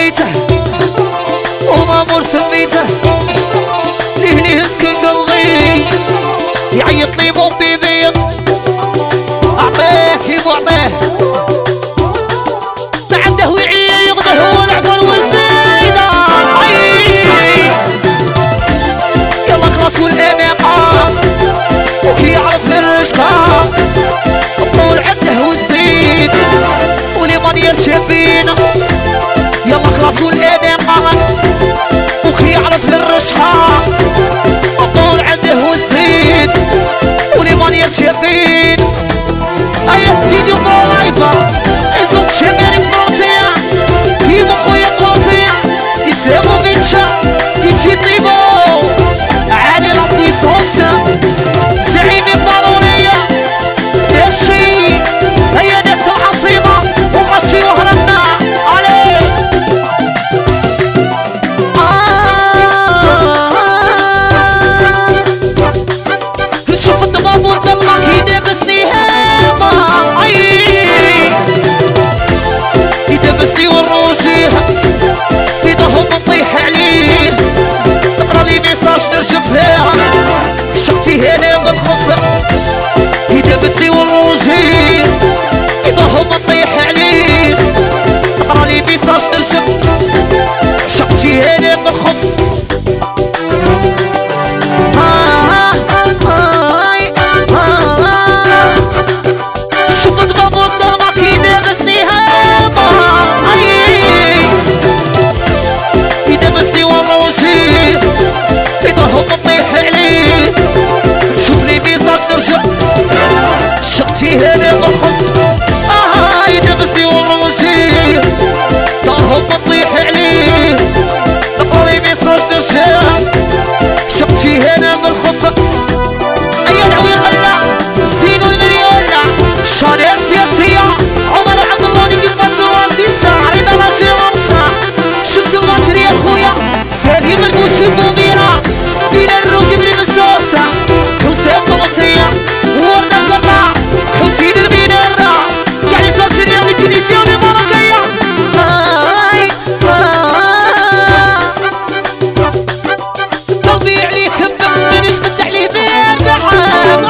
سميته ومامور سميته ليه سكن قلبي يعيط لي مو بيبي اعطيه كيف اعطيه ما عنده وعي يقدر هو العقل والفايده يلا خلاص والاناقه وكي يعرف الرشقه الطول عنده والزين ولمن يرشد بينا يلا خلاص والاناقه وكي يعرف للرشقه الطول عنده والزين ولمن يرشد بينا ايا سيدي وضايفه عزوم شمالي بروتيا كيما خويا بروتيا يسلمو بيتشا يجي طيبو عالي ربي صوصة زعيمي الضرورية داشي هيا ناس العصيمة وماشي وهربنا عليه نشوف الضباب والضلمة كي دابسني هاما يدبسني والروجيه في ظهرهم نطيح عليه تقرا لي ميساج نرجف فيها عشق فيه انا بالخف يدبسني والروجيه في ظهرهم نطيح عليه تقرا لي ميساج نرجف عشق فيه انا بالخف شوف الضباب والضربة كي دابسني هاما يدبسني والروجي في ظهرهم نطيح عليه شوف لي ميساج نرجع شق فيه انا بالخف يدبسني والروجي ظهرهم نطيح عليه نقرا لي ميساج نرجع شق فيه انا بالخف ايا العوي قلع الزين والمليولع شاري السياتية عمر عبد الله كيفاش الواسيسة عريضة راشي غرسة شمس الباتري يا خويا سليم البوشي بوميرة بلا الروجي بلي مسوسة حسين طوطية ورد القطع حسين المنارة قاعد يسافر يا بي تونسيوني مراكية قلبي عليك كبك مانيش مدح ليه بيربحان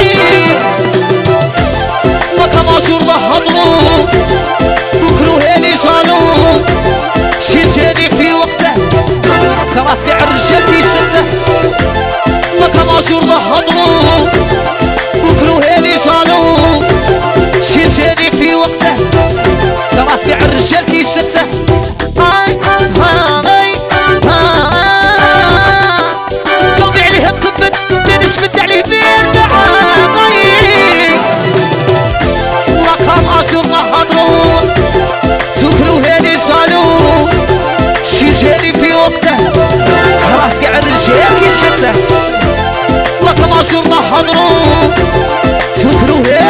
ماشور هضرو فكرو هالي جالو شي جاني في وقته كرات كاع الرجال كي شته لك ماشور هضرو فكرو هالي جالو شي جاني في وقته كرات كاع الرجال كي شته قلبي عليه مكبد مانيش مد عليه بيربحان ماشور هضرون تكرو هاني صالو شي جاني في وقته راس كاع الرجال كي شته لك ماشور هضرون تكرو هاني